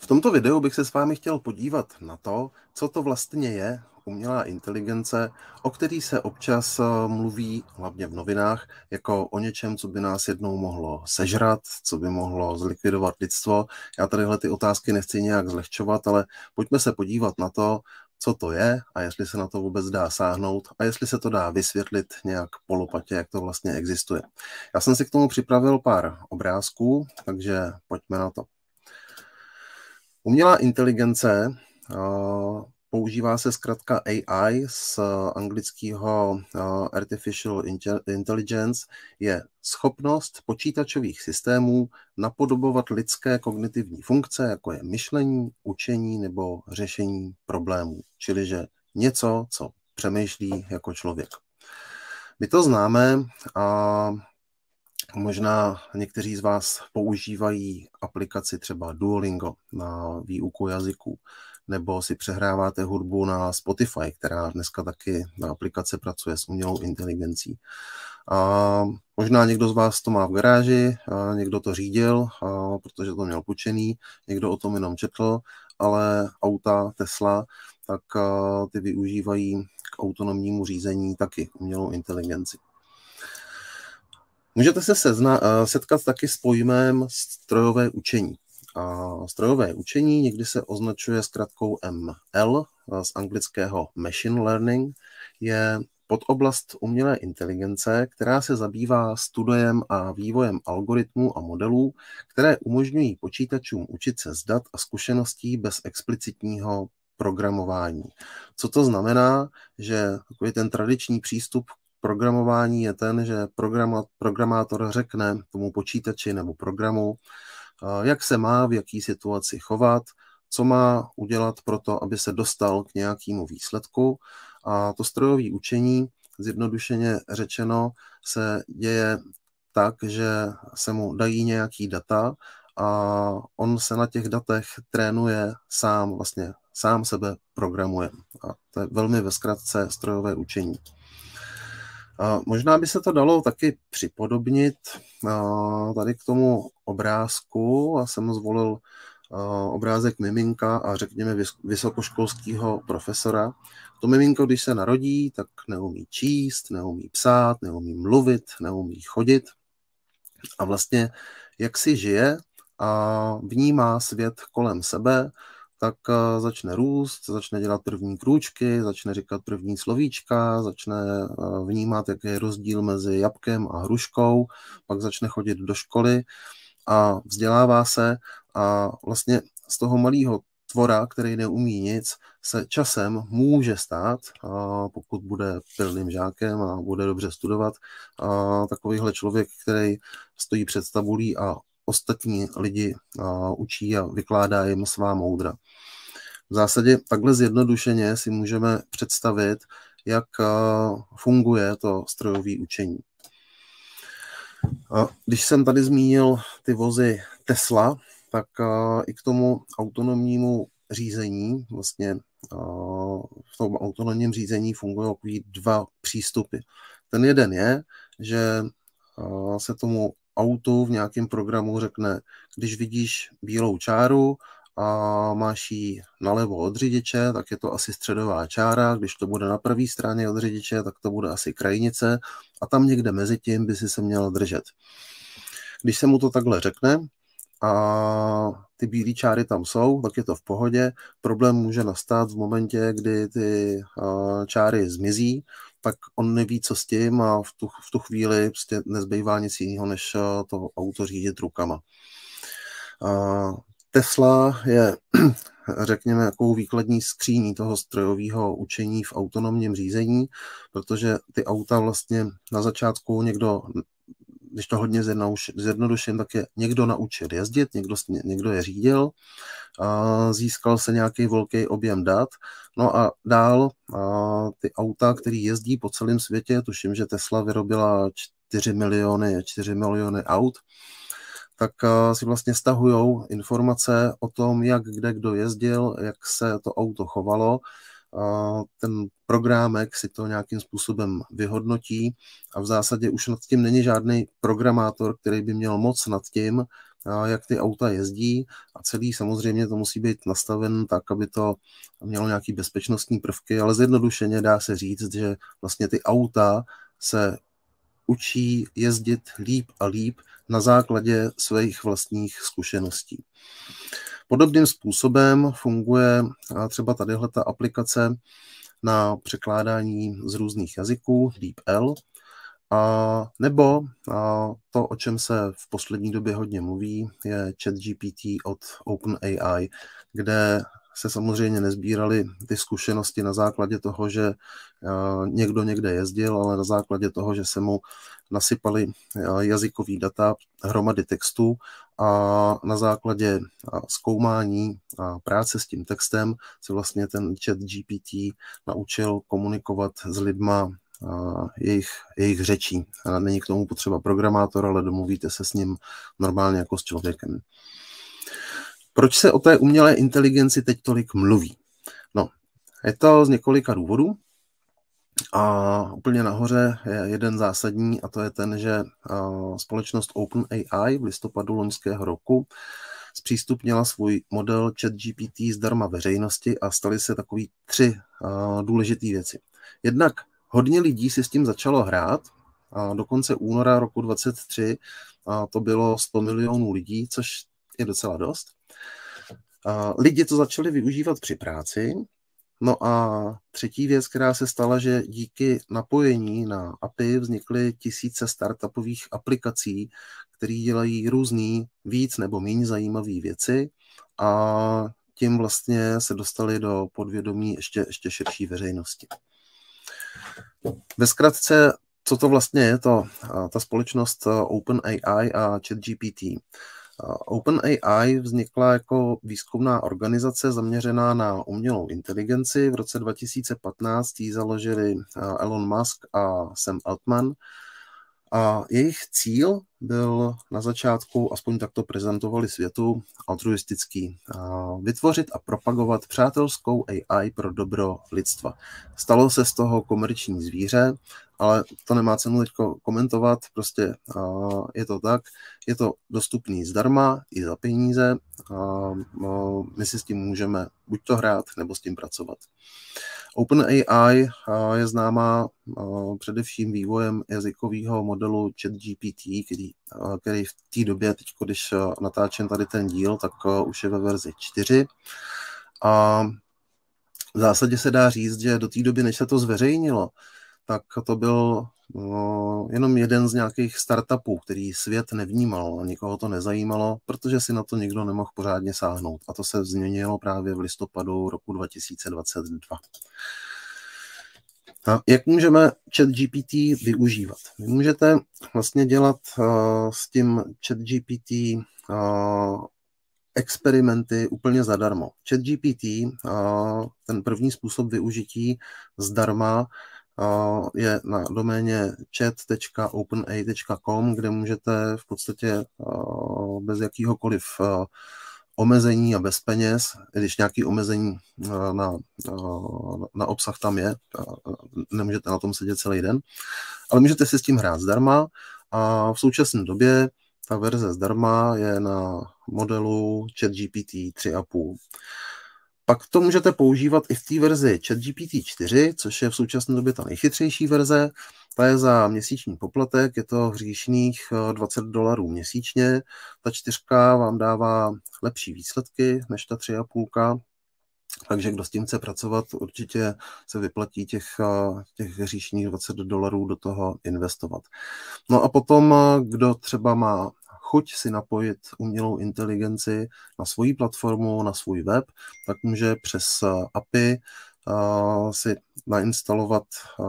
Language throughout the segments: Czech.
V tomto videu bych se s vámi chtěl podívat na to, co to vlastně je umělá inteligence, o který se občas mluví, hlavně v novinách, jako o něčem, co by nás jednou mohlo sežrat, co by mohlo zlikvidovat lidstvo. Já tadyhle ty otázky nechci nějak zlehčovat, ale pojďme se podívat na to, co to je a jestli se na to vůbec dá sáhnout a jestli se to dá vysvětlit nějak polopatě, jak to vlastně existuje. Já jsem si k tomu připravil pár obrázků, takže pojďme na to. Umělá inteligence, používá se zkratka AI z anglického Artificial Intelligence, je schopnost počítačových systémů napodobovat lidské kognitivní funkce, jako je myšlení, učení nebo řešení problémů. Čili že něco, co přemýšlí jako člověk. My to známe a možná někteří z vás používají aplikaci třeba Duolingo na výuku jazyků, nebo si přehráváte hudbu na Spotify, která dneska taky na aplikace pracuje s umělou inteligencí. A možná někdo z vás to má v garáži, někdo to řídil, protože to měl půjčený, někdo o tom jenom četl, ale auta Tesla, tak ty využívají k autonomnímu řízení taky umělou inteligenci. Můžete se setkat taky s pojmem strojové učení. Strojové učení někdy se označuje zkratkou ML, z anglického machine learning, je podoblast umělé inteligence, která se zabývá studiem a vývojem algoritmů a modelů, které umožňují počítačům učit se z dat a zkušeností bez explicitního programování. Co to znamená, že takový ten tradiční přístup programování je ten, že programátor řekne tomu počítači nebo programu, jak se má v jaký situaci chovat, co má udělat pro to, aby se dostal k nějakému výsledku. A to strojové učení, zjednodušeně řečeno, se děje tak, že se mu dají nějaký data a on se na těch datech trénuje sám sebe programuje. A to je velmi ve zkratce strojové učení. Možná by se to dalo taky připodobnit tady k tomu obrázku. Já jsem zvolil obrázek miminka a řekněme vysokoškolského profesora. To miminko, když se narodí, tak neumí číst, neumí psát, neumí mluvit, neumí chodit. A vlastně jak si žije a vnímá svět kolem sebe, tak začne růst, začne dělat první krůčky, začne říkat první slovíčka, začne vnímat, jaký je rozdíl mezi jabkem a hruškou, pak začne chodit do školy a vzdělává se a vlastně z toho malého tvora, který neumí nic, se časem může stát, pokud bude pilným žákem a bude dobře studovat, takovýhle člověk, který stojí před tabulí a ostatní lidi učí a vykládá jim svá moudra. V zásadě takhle zjednodušeně si můžeme představit, jak funguje to strojové učení. Když jsem tady zmínil ty vozy Tesla, tak i k tomu autonomnímu řízení, vlastně v tom autonomním řízení fungují dva přístupy. Ten jeden je, že se tomu autu v nějakém programu řekne, když vidíš bílou čáru a máš ji nalevo od řidiče, tak je to asi středová čára, když to bude na pravé straně od řidiče, tak to bude asi krajnice a tam někde mezi tím by si se měl držet. Když se mu to takhle řekne a ty bílé čáry tam jsou, tak je to v pohodě. Problém může nastat v momentě, kdy ty čáry zmizí, tak on neví, co s tím a v tu chvíli prostě nezbývá nic jiného, než to auto řídit rukama. Tesla je, řekněme, jakou výkladní skříní toho strojového učení v autonomním řízení, protože ty auta vlastně na začátku když to hodně zjednoduším, tak je někdo naučil jezdit, někdo je řídil, získal se nějaký velký objem dat, no a dál ty auta, které jezdí po celém světě, tuším, že Tesla vyrobila 4 miliony aut, tak si vlastně stahujou informace o tom, jak kde kdo jezdil, jak se to auto chovalo. Ten programek si to nějakým způsobem vyhodnotí a v zásadě už nad tím není žádný programátor, který by měl moc nad tím, jak ty auta jezdí a celý samozřejmě to musí být nastaven tak, aby to mělo nějaký bezpečnostní prvky, ale zjednodušeně dá se říct, že vlastně ty auta se učí jezdit líp a líp na základě svých vlastních zkušeností. Podobným způsobem funguje třeba tadyhleta aplikace na překládání z různých jazyků, DeepL, nebo to, o čem se v poslední době hodně mluví, je ChatGPT od OpenAI, kde se samozřejmě nezbíraly ty zkušenosti na základě toho, že někdo někde jezdil, ale na základě toho, že se mu nasypaly jazykový data, hromady textu a na základě zkoumání a práce s tím textem se vlastně ten ChatGPT naučil komunikovat s lidma jejich řečí. Není k tomu potřeba programátor, ale domluvíte se s ním normálně jako s člověkem. Proč se o té umělé inteligenci teď tolik mluví? No, je to z několika důvodů. A úplně nahoře je jeden zásadní, a to je ten, že společnost OpenAI v listopadu loňského roku zpřístupnila svůj model ChatGPT zdarma veřejnosti a staly se takový 3 důležité věci. Jednak hodně lidí si s tím začalo hrát. Do konce února roku 2023 to bylo 100 milionů lidí, což je docela dost. Lidi to začali využívat při práci. No a třetí věc, která se stala, že díky napojení na API vznikly tisíce startupových aplikací, které dělají různý víc nebo méně zajímavé věci a tím vlastně se dostali do podvědomí ještě širší veřejnosti. Ve zkratce, co to vlastně je, ta společnost OpenAI a ChatGPT. OpenAI vznikla jako výzkumná organizace zaměřená na umělou inteligenci. V roce 2015 ji založili Elon Musk a Sam Altman. A jejich cíl byl na začátku, aspoň tak to prezentovali světu, altruistický. Vytvořit a propagovat přátelskou AI pro dobro lidstva. Stalo se z toho komerční zvíře, ale to nemá cenu teď komentovat, prostě je to tak, je to dostupný zdarma i za peníze, my si s tím můžeme buď to hrát, nebo s tím pracovat. OpenAI je známá především vývojem jazykového modelu ChatGPT, který v té době, teď, když natáčím tady ten díl, tak už je ve verzi 4. A v zásadě se dá říct, že do té doby, než se to zveřejnilo, tak to byl jenom jeden z nějakých startupů, který svět nevnímal a nikoho to nezajímalo, protože si na to nikdo nemohl pořádně sáhnout. A to se změnilo právě v listopadu roku 2022. A jak můžeme ChatGPT využívat? Vy můžete vlastně dělat s tím ChatGPT experimenty úplně zadarmo. ChatGPT, ten první způsob využití zdarma, je na doméně chat.openai.com, kde můžete v podstatě bez jakýhokoliv omezení a bez peněz, když nějaké omezení na obsah tam je, nemůžete na tom sedět celý den, ale můžete si s tím hrát zdarma a v současné době ta verze zdarma je na modelu ChatGPT 3,5. Pak to můžete používat i v té verzi ChatGPT 4, což je v současné době ta nejchytřejší verze. Ta je za měsíční poplatek, je to hříšných $20 měsíčně. Ta 4 vám dává lepší výsledky než ta 3,5. Takže kdo s tím chce pracovat, určitě se vyplatí těch hříšných $20 do toho investovat. No a potom, kdo třeba má chuť si napojit umělou inteligenci na svoji platformu, na svůj web, tak může přes API si nainstalovat,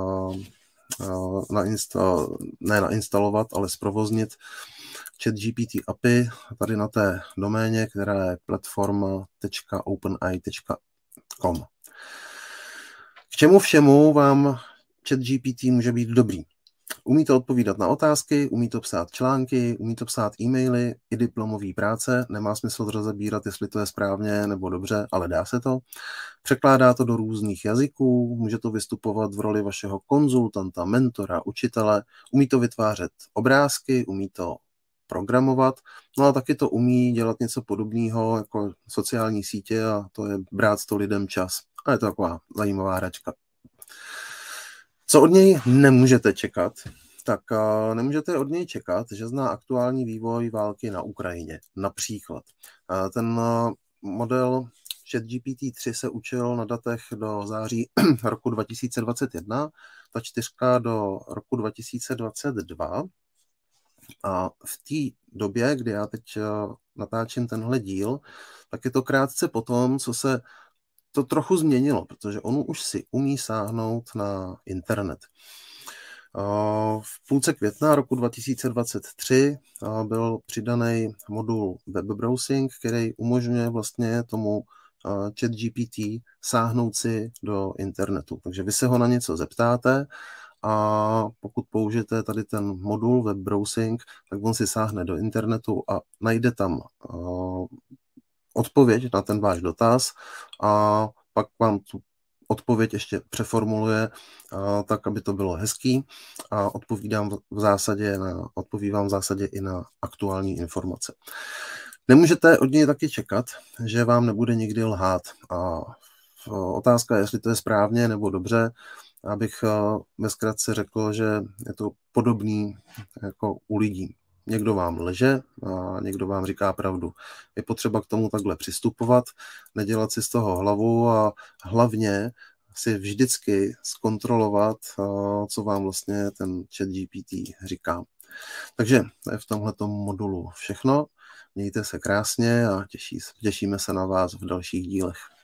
ale zprovoznit ChatGPT API tady na té doméně, která je platform.openai.com. K čemu všemu vám ChatGPT může být dobrý? Umí to odpovídat na otázky, umí to psát články, umí to psát e-maily i diplomové práce. Nemá smysl to rozebírat, jestli to je správně nebo dobře, ale dá se to. Překládá to do různých jazyků, může to vystupovat v roli vašeho konzultanta, mentora, učitele. Umí to vytvářet obrázky, umí to programovat, no a taky to umí dělat něco podobného jako sociální sítě a to je brát to lidem čas. A je to taková zajímavá hračka. Co od něj nemůžete čekat? Tak nemůžete od něj čekat, že zná aktuální vývoj války na Ukrajině. Například ten model ChatGPT-3 se učil na datech do září roku 2021, ta 4 do roku 2022. A v té době, kdy já teď natáčím tenhle díl, tak je to krátce potom, co se to trochu změnilo, protože on už si umí sáhnout na internet. V půlce května roku 2023 byl přidaný modul web browsing, který umožňuje vlastně tomu ChatGPT sáhnout si do internetu. Takže vy se ho na něco zeptáte a pokud použijete tady ten modul web browsing, tak on si sáhne do internetu a najde tam odpověď na ten váš dotaz a pak vám tu odpověď ještě přeformuluje tak, aby to bylo hezký a odpoví vám v zásadě i na aktuální informace. Nemůžete od něj taky čekat, že vám nebude nikdy lhát. A otázka je, jestli to je správně nebo dobře, abych ve zkratce řekl, že je to podobný jako u lidí. Někdo vám lže a někdo vám říká pravdu. Je potřeba k tomu takhle přistupovat, nedělat si z toho hlavu a hlavně si vždycky zkontrolovat, co vám vlastně ten ChatGPT říká. Takže to je v tomhletom modulu všechno. Mějte se krásně a těšíme se na vás v dalších dílech.